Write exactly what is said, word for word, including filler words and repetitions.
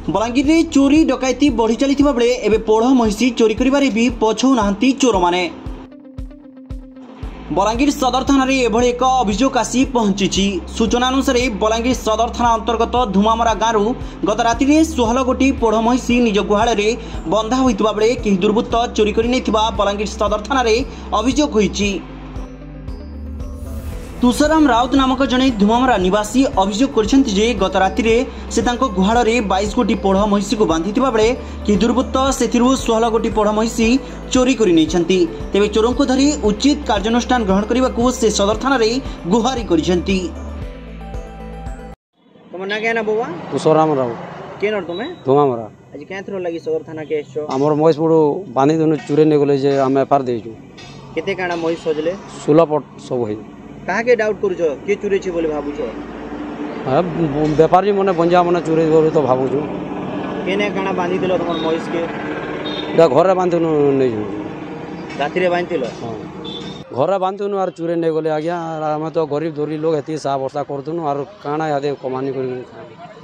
बलांगीर में चोरी डकैती बढ़ी चली बेले एवं पोढ़ महिषी चोरी कर भी पछौ नाहांती चोर माने। बलांगीर सदर थाना एभली एक अभियोग आसी पहुंची। सूचना अनुसार बलांगीर सदर थाना अंतर्गत धुमामरा गांव गत राति षोहल गोटी पोढ़ महिषी निज गुहाल बंधा होता बेले कई दुर्बृत्त चोरी कर बलांगीर सदर थाना अभियोग होईची। तुषाराम राउत नामक जड़े धुमामरा निवासी अभियोग कर गत राति से गुहाल बाईस गोटी पोढ़ महिषी को बांधि बेले कि दुर्बृत्त से षोहल गोटी पोढ़ महिषी चोरी कर तेज चोरों को धरी उचित कार्यानुष्ठान ग्रहण करने को से सदर थाना गुहारी कर। तुषाराम राउत के नर तुम्हें धुमामरा आज क्या थ्रो लगी सदर थाना के आमर महिष पड़ू बांधि देनु चूरे नहीं गले जे आम एफआईआर देजु केते काना महिष सजले सोलह पट सब है कहा के डाउट करूछ के चुरे छी बोले भाबुछ व्यापारी मने बंजा मने चुरे बोले तो भाबुछ केने काना बांधि दिलो तमर महिष के दा घरे बांधनु नहीं जो राति रे बांधिलो हां घरे बांधनु आर चुरे नहीं गले आज्ञा हम तो गरीब दोरी लोग हेती सा वर्षा करतनु आर काना यादे कमानी कर